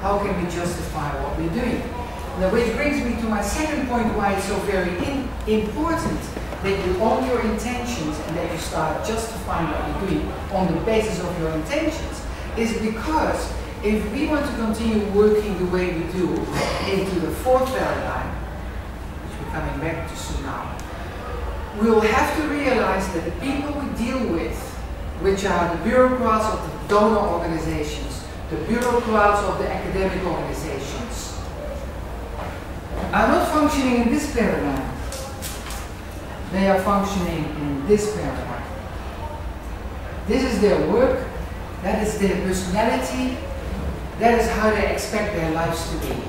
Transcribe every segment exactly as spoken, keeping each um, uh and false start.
how can we justify what we're doing? Now, which brings me to my second point why it's so very in, important that you own your intentions and that you start justifying what you're doing on the basis of your intentions, is because if we want to continue working the way we do into the fourth paradigm, which we're coming back to soon now, we will have to realize that the people we deal with, which are the bureaucrats of the donor organizations, the bureaucrats of the academic organizations, are not functioning in this paradigm. They are functioning in this paradigm. This is their work, that is their personality, that is how they expect their lives to be.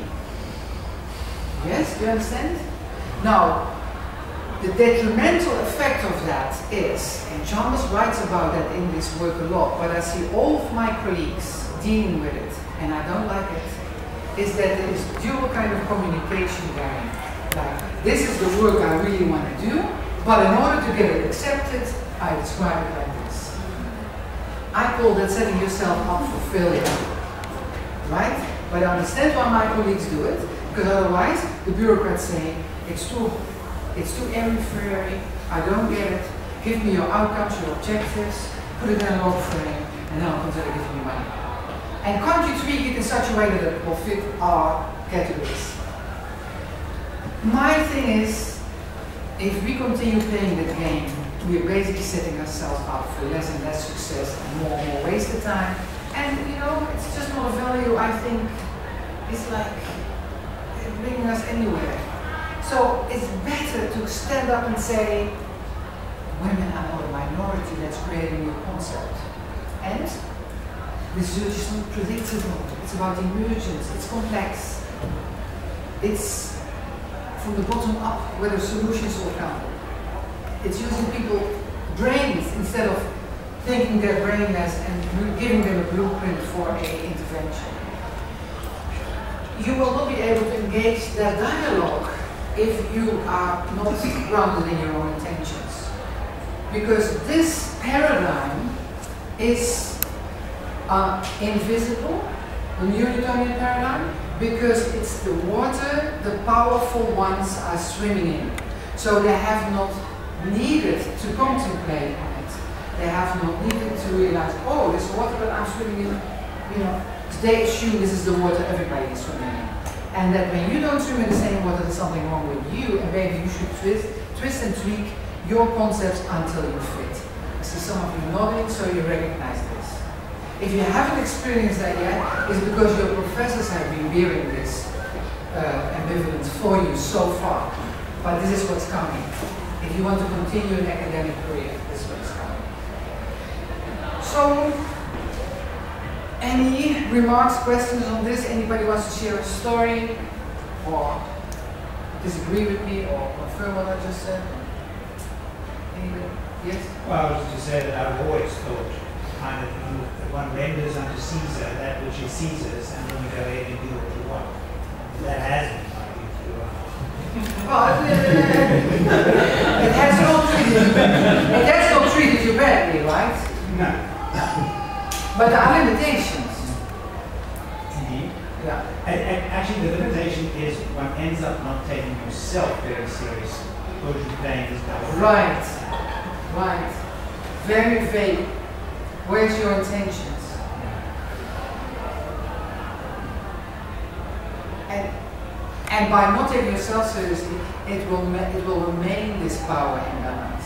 Yes, do you understand? Now, the detrimental effect of that is, and Chalmers writes about that in this work a lot, but I see all of my colleagues dealing with it, and I don't like it, is that there is dual kind of communication going. Like, this is the work I really want to do, but in order to get it accepted, I describe it like this. I call that setting yourself up for failure. Right? But I understand why my colleagues do it, because otherwise the bureaucrats say, it's too, it's too airy-fairy, I don't get it, give me your outcomes, your objectives, put it in a log frame, and then I'll consider giving you money. And can't you tweak it in such a way that it will fit our categories? My thing is, if we continue playing that game, we are basically setting ourselves up for less and less success and more and more wasted time. And you know, it's just not a value I think is like bringing us anywhere. So it's better to stand up and say, women are not a minority, that's creating a new concept. And this is just not predictable. It's about emergence, it's complex. It's from the bottom up where the solutions will come. It's using people's brains instead of thinking their brainless and giving them a blueprint for an intervention. You will not be able to engage that dialogue if you are not grounded in your own intentions. Because this paradigm is uh, invisible, the Newtonian paradigm, because it's the water the powerful ones are swimming in. So they have not needed to contemplate on it. They have not needed to realize, oh, this water that I'm swimming in, you know, they assume this is the water everybody is swimming in. And that when you don't swim in the same water, there's something wrong with you, and maybe you should twist, twist and tweak your concepts until you fit. I see some of you nodding, so you recognize this. If you haven't experienced that yet, it's because your professors have been bearing this uh, ambivalence for you so far. But this is what's coming. If you want to continue an academic career, this is what's coming. So, any remarks, questions on this? Anybody wants to share a story or disagree with me or confirm what I just said? Anybody? Yes? Well, I was just to say that I've always thought kind of that one renders unto Caesar that which is Caesar's, and then you go ahead and do what you want. That has been my view throughout. Well, it has not treated you badly. It has not treated you badly, right? No. But there are limitations. Indeed. Yeah. And, and actually, the limitation is one ends up not taking yourself very seriously because you're playing this double. Right. Right. Very vague. Where's your intentions? And and by not taking yourself seriously, it will it will remain this power imbalance.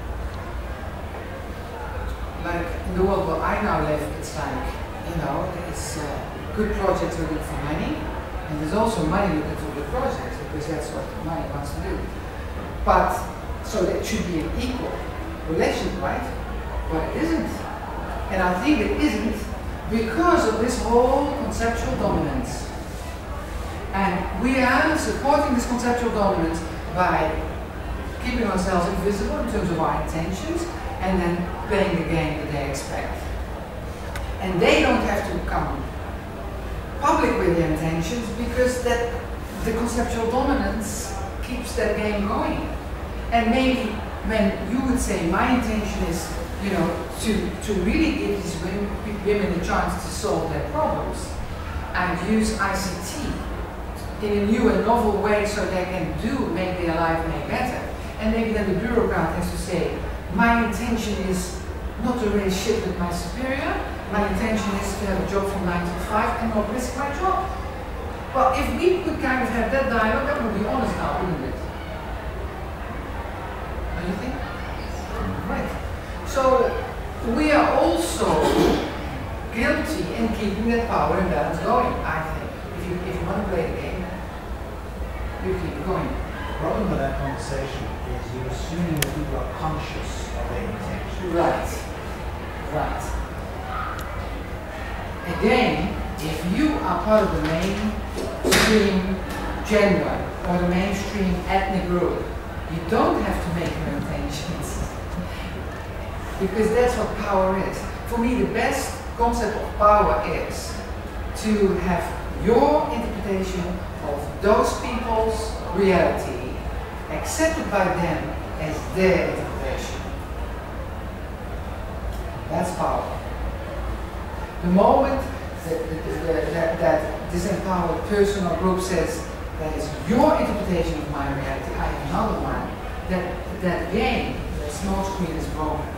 Like in the world where I now live, it's like, you know, there's uh, good projects looking for money, and there's also money looking for good projects, because that's what money wants to do. But, so that should be an equal relation, right? But it isn't. And I think it isn't because of this whole conceptual dominance. And we are supporting this conceptual dominance by keeping ourselves invisible in terms of our intentions, and then playing the game that they expect. And they don't have to come public with their intentions because that the conceptual dominance keeps that game going. And maybe when you would say, my intention is, you know, to, to really give these women, women a chance to solve their problems, I kind use I C T in a new and novel way so they can do make their life make better. And maybe then the bureaucrat has to say, my intention is not to raise shit with my superior, my intention is to have a job from nine to five and not risk my job. Well, if we could kind of have that dialogue, that would be honest now, wouldn't it? Don't you think? Right. So we are also guilty in keeping that power and balance going, I think. If you, if you want to play the game, you keep it going. The problem with that conversation is you're assuming that people are conscious of their intention. Right. Right. Again, if you are part of the mainstream gender or the mainstream ethnic group, you don't have to make your intentions. Because that's what power is. For me, the best concept of power is to have your interpretation of those people's reality accepted by them as their interpretation. That's power. The moment that, that, that, that this empowered person or group says, that is your interpretation of my reality, I have another one, that, that game, that small screen is broken.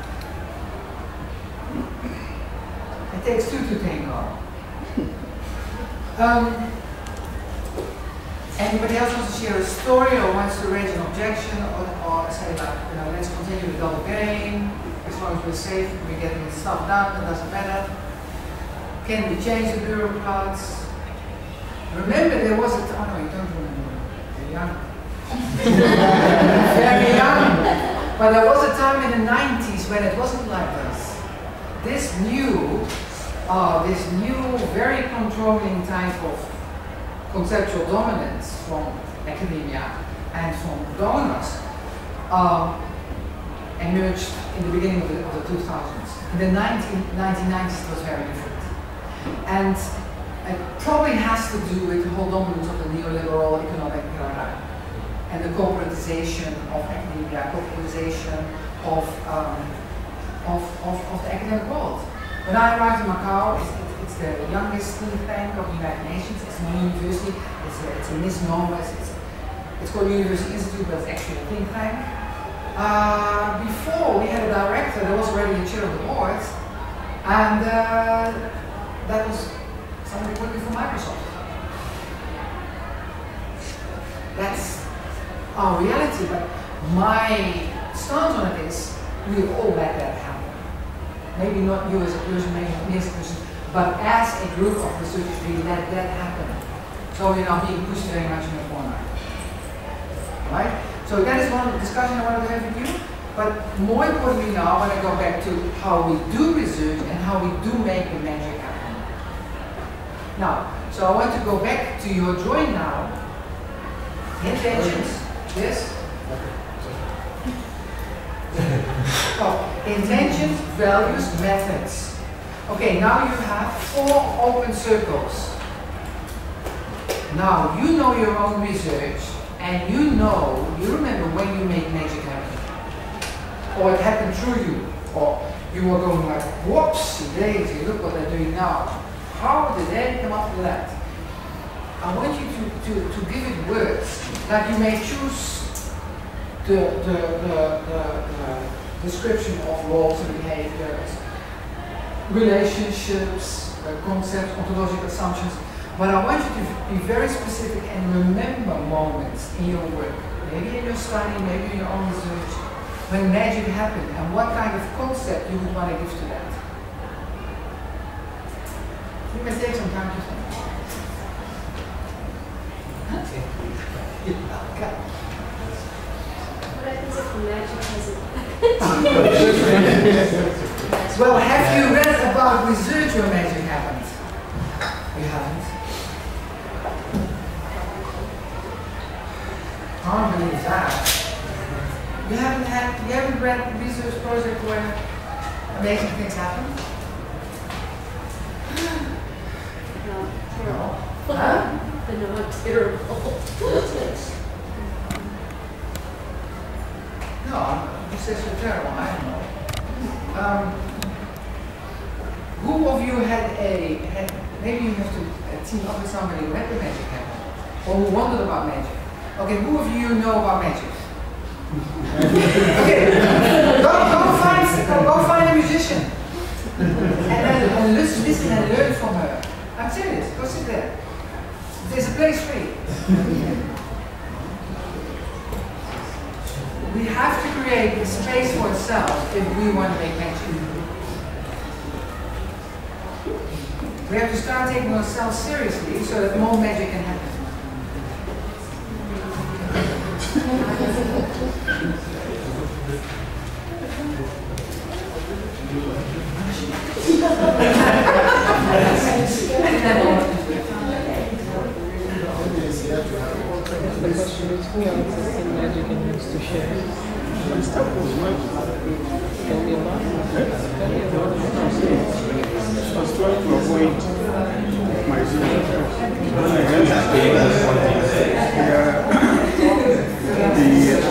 It takes two to tango. Um, anybody else wants to share a story or wants to raise an objection or, or say like, you know, let's continue the double game, as long as we're safe, we're getting the stuff done, it doesn't matter. Can we change the bureaucrats? Remember there was a time, oh no, you don't remember, you're young. Very young. But there was a time in the nineties when it wasn't like this. This new, uh, this new, very controlling type of conceptual dominance from academia and from donors uh, emerged in the beginning of the, of the two thousands. In the nineteen nineties it was very different. And it probably has to do with the whole dominance of the neoliberal economic paradigm and the corporatization of academia, corporatization of, um, of, of, of the academic world. When I arrived in Macau, it's, it's the youngest think tank of the United Nations. It's not a university, it's a, it's a misnomer. It's, it's, it's called University Institute, but it's actually a think tank. Uh, before we had a director, there was already a chair of the board, and uh, that was somebody working for Microsoft. That's our reality, but my stance on it is we all let that happen. Maybe not you as a person, maybe not me as a person, but as a group of researchers, we let that happen. So we're not being pushed very much in the corner. Right? So that is one discussion I wanted to have with you. But more importantly now, I want to go back to how we do research and how we do make the magic happen. Now, so I want to go back to your drawing now. Intentions. Yes? Oh, intentions, values, methods. Okay, now you have four open circles. Now you know your own research and you know, you remember when you made magic happen. Or it happened through you. Or you were going like, whoopsie daisy, look what they're doing now. How did they come up with that? I want you to, to, to give it words. Like you may choose the, the, the, the, the description of laws and behaviors, relationships, uh, concepts, ontological assumptions. But I want you to be very specific and remember moments in your work, maybe in your study, maybe in your own research, when magic happened and what kind of concept you would want to give to that. You may take some time to think. What happens if the magic hasn't? Well, have you read about research where magic happened? You haven't. Can't believe that. You haven't had, you haven't read a research project where amazing things happen? No, terrible. Huh? No, terrible. No, you say so terrible, I don't know. Um, who of you had a, had, maybe you have to uh, team up with somebody who had the magic happen, or who wondered about magic. Okay, who of you know about magic? Okay, go, go, find, go, go find a musician. And then and listen, listen and learn from her. I'm serious, go sit there. There's a place for you. We have to create a space for ourselves if we want to make magic. We have to start taking ourselves seriously so that more magic can happen. The question is, who else is in magic and needs to share? Tell me about it. Tell me about it. I was trying to avoid myself. The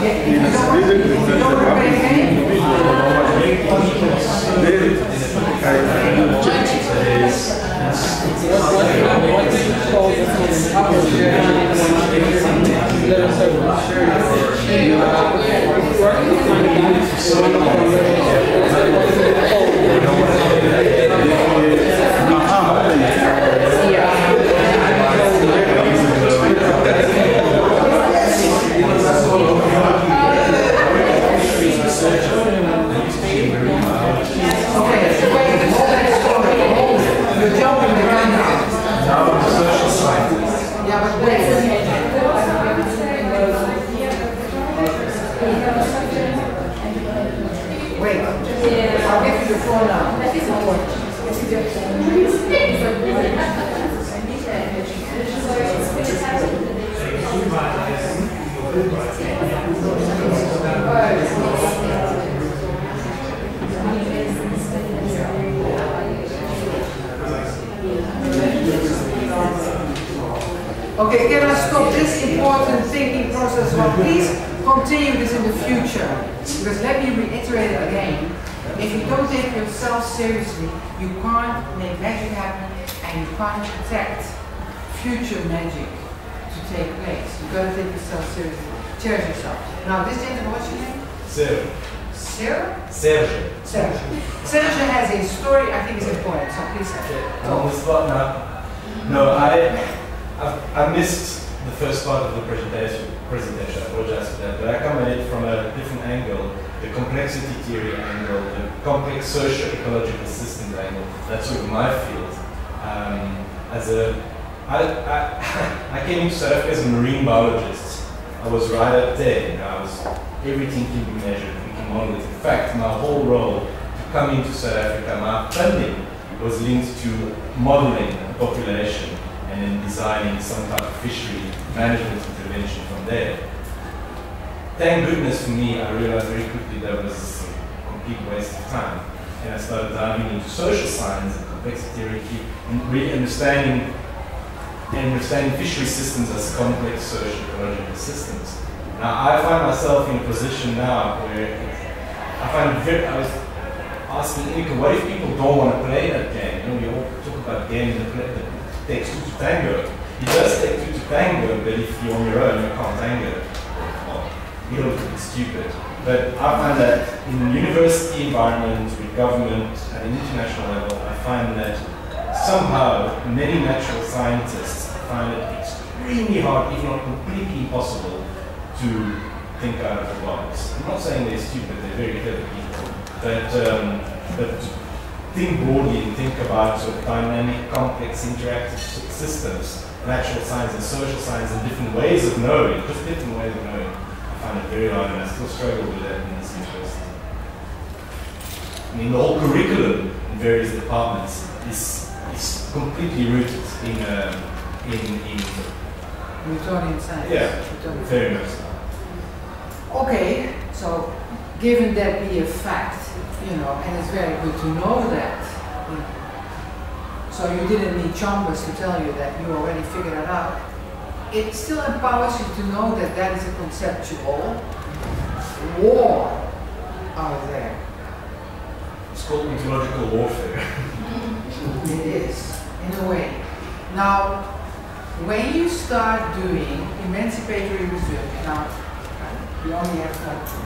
Okay, can I stop this important thinking process? Well, please continue this in the future. Because let me reiterate it again. If you don't take yourself seriously, you can't make magic happen and you can't protect future magic to take place. You've got to take yourself seriously. Cherish yourself. Now, this gentleman, what's your name? Serge. Sarah? Serge. Serge. Serge has a story I think is important, so please say it. I'm on the spot now. No, I, I, I missed the first part of the presentation. Presentation. I apologize for that, but I come at it from a different angle. The complexity theory angle, the complex socio-ecological systems angle. That's sort of my field. Um, as a, I, I, I came into South Africa as a marine biologist. I was right up there. You know, I was everything can be measured, we can model it. In fact, my whole role to come into South Africa, my funding was linked to modeling a population and then designing some type of fishery management intervention from there. Thank goodness for me, I realized very quickly that was a complete waste of time. And I started diving into social science and complexity theory and really understanding and understanding fishery systems as complex socio-ecological systems. Now, I find myself in a position now where I find it very, I was asking Ineke, what if people don't want to play that game? You know, we all talk about games that, play, that takes two to tango. It does take two to tango, but if you're on your own, you can't tango. Well, you don't look stupid. But I find that in university environment, with government, at an international level, I find that somehow many natural scientists find it extremely hard, if not completely impossible, to think out of the box. I'm not saying they're stupid, they're very clever people, but, um, but to think broadly and think about sort of dynamic, complex, interactive systems, natural science and social science, and different ways of knowing, just different ways of knowing. I find it very hard, and I still struggle with that in this university. I mean, the whole curriculum in various departments is, is completely rooted in, uh, in, in Newtonian science. yeah, Newtonian. very much so. Okay, so given that be a fact, you know, and it's very good to know that. You know, so you didn't need Chambers to tell you that you already figured it out. It still empowers you to know that that is a conceptual war out there. It's called ontological warfare. It is, in a way. Now, when you start doing emancipatory research, now we only have like